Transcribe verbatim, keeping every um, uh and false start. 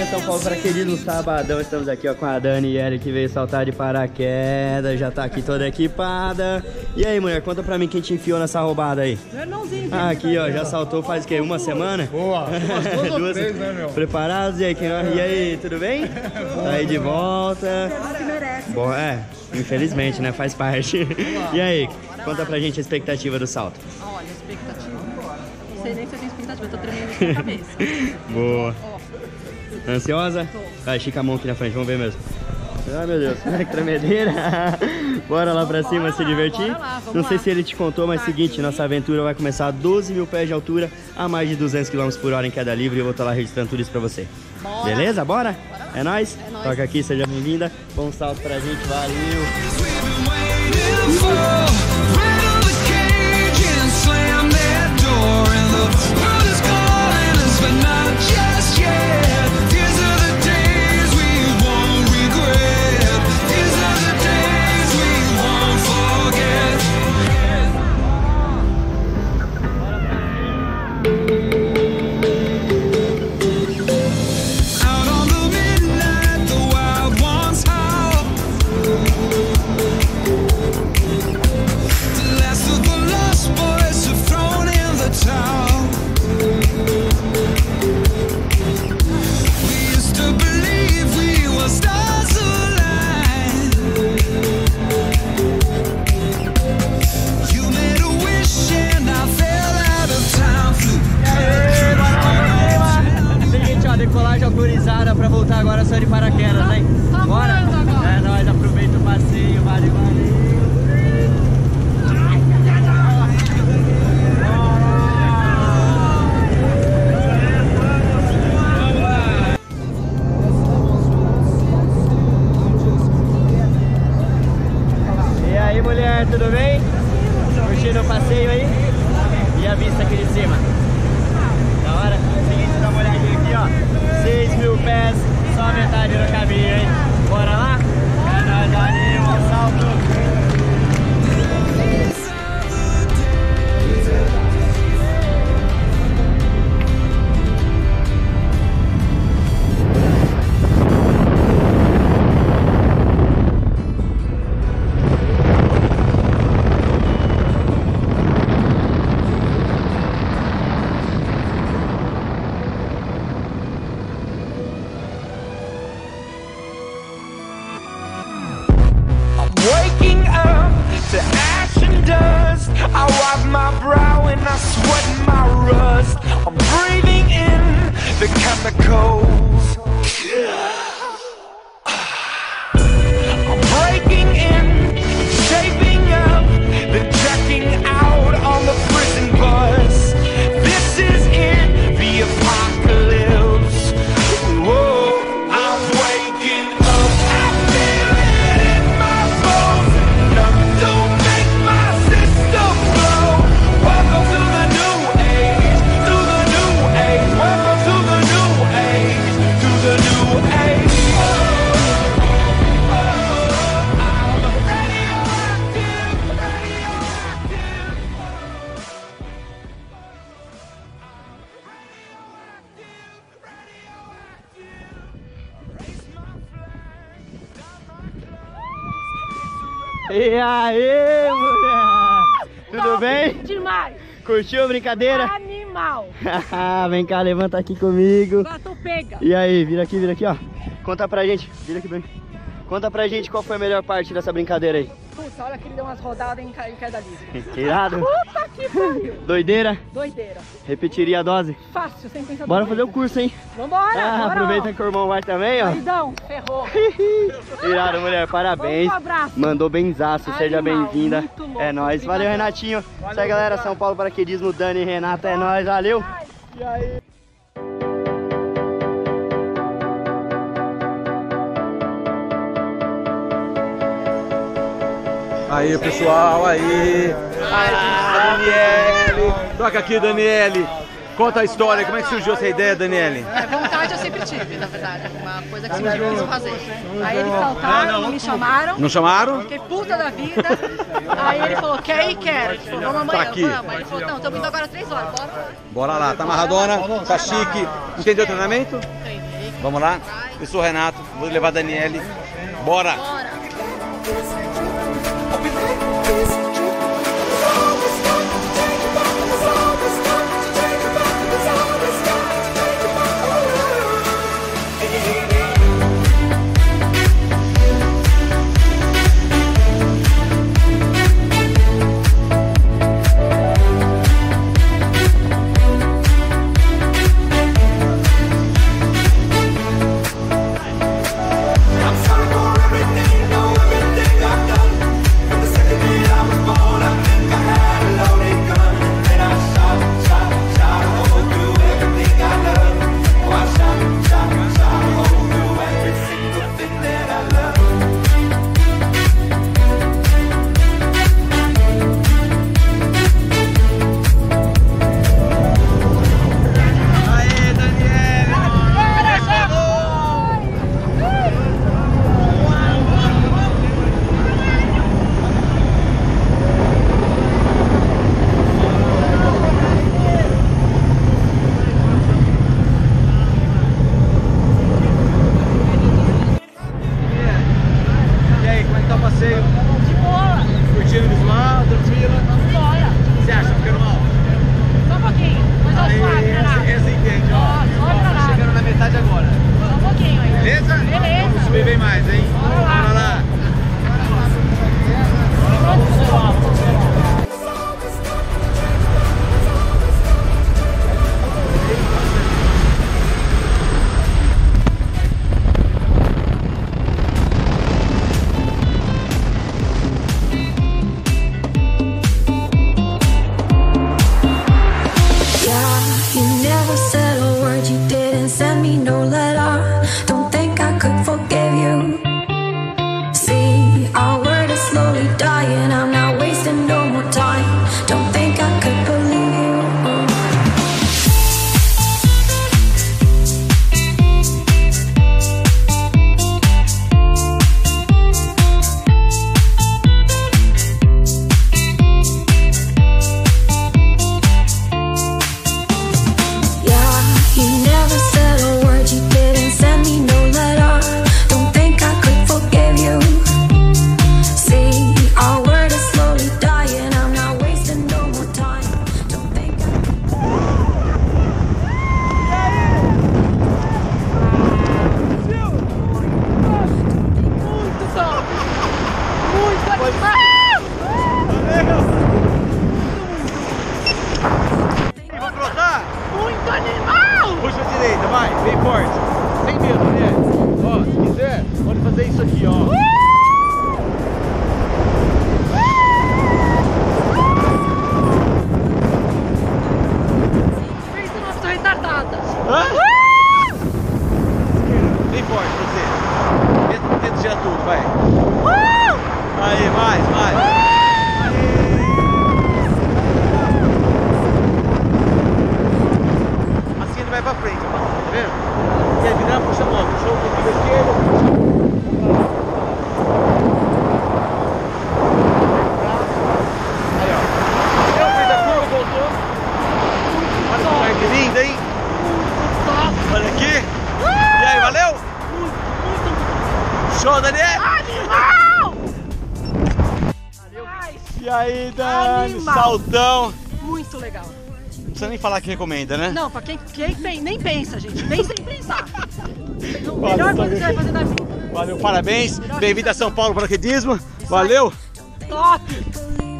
São Paulo Paraquedismo, sabadão, estamos aqui ó, com a Dani e Eric que veio saltar de paraquedas, já tá aqui toda equipada. E aí, mulher, conta pra mim quem te enfiou nessa roubada aí. Irmãozinho. Ah, aqui ó, já saltou faz o quê? Uma semana? Boa, duas, duas três, né, meu? Preparados? E aí, quem... e aí, tudo bem? Tá aí de volta. Se merece. Bom, é, infelizmente, né, faz parte. E aí, conta pra gente a expectativa do salto. Olha, expectativa. Não sei nem se eu tenho expectativa, eu tô tremendo na cabeça. Boa. Ó. Ansiosa? Tô. Vai, estica a mão aqui na frente, vamos ver mesmo. Ai meu Deus, que tremedeira. Bora lá pra cima se divertir. Bora lá, vamos Não sei lá. se ele te contou, mas é o seguinte, nossa aventura vai começar a doze mil pés de altura, a mais de duzentos quilômetros por hora em queda livre, e eu vou estar lá registrando tudo isso pra você. Bora. Beleza? Bora? Bora. É nóis? É nóis. Toca aqui, seja bem-vinda. Bom salto pra gente, valeu. Decolagem autorizada pra voltar agora só de paraquedas, hein? Tá Bora? voando agora. É nóis, aproveita o passeio, valeu, valeu. E aí, mulher, tudo bem? Curtindo o passeio aí? E a vista aqui de cima? Da hora? Seguinte, dá uma olhadinha aqui, ó. seis mil pés, só a metade do caminho, hein? Bora lá? É nóis, valeu, um salto. Waking up to ash and dust, I wipe my brow and I sweat my rust. I'm breathing in the chemicals. I'm breaking in, shaping up, then checking out on the prison bus. This is it, the apocalypse. Whoa, I'm waking up, I feel it in my bones. Enough to make my system blow. Welcome to the new age, to the new age. Welcome to the new age, to the new age. I'm radioactive, radioactive. E aí, mulher? Tudo Top bem? Demais. Curtiu a brincadeira? Animal. Vem cá, levanta aqui comigo. Agora tu pega. E aí, vira aqui, vira aqui, ó. Conta pra gente, vira aqui, Branco. Conta pra gente qual foi a melhor parte dessa brincadeira aí. Putz, olha que ele deu umas rodadas em ca- em queda livre. Irado? Puta que pariu. Doideira? Doideira. Repetiria a dose? Fácil, sem pensar. Bora duas fazer o vezes. curso, hein? Vambora, Ah, bora. aproveita que o irmão vai também, ó. Maridão, ferrou. Irado, mulher, parabéns. Vamos pro abraço. Mandou benzaço, seja Animal, bem-vinda. muito louco, É nóis, obrigadão. valeu, Renatinho. Isso aí, galera, São Paulo Paraquedismo, Dani e Renata, é nóis, valeu. E aí? Aí, pessoal, aí. Ah, Daniele. Toca aqui, Daniele. Conta a história, como é que surgiu essa ideia, Daniele? É, vontade eu sempre tive, na verdade. Uma coisa que surgiu eu quis fazer. Aí eles saltaram, não me chamaram. Não chamaram? Fiquei puta da vida. Aí ele falou, quer ir? Quero. Ele falou, vamos amanhã. Tá aqui. Vamos. Aí ele falou, não, estamos indo agora três horas, bora lá. Bora lá, tá amarradona, tá chique. Entendeu o treinamento? Treinei, Vamos lá? Eu sou o Renato, vou levar a Daniele. Bora! Bora! Show, Daniel! Animal! E aí, Dani, Animal. saltão. Muito legal. Não precisa nem falar que recomenda, né? Não, pra quem, quem pen- nem pensa, gente. Nem sem pensar. O Valeu, melhor coisa que também. você vai fazer na vida. Valeu, parabéns. Bem-vindo a São Paulo Paraquedismo. Valeu. Top!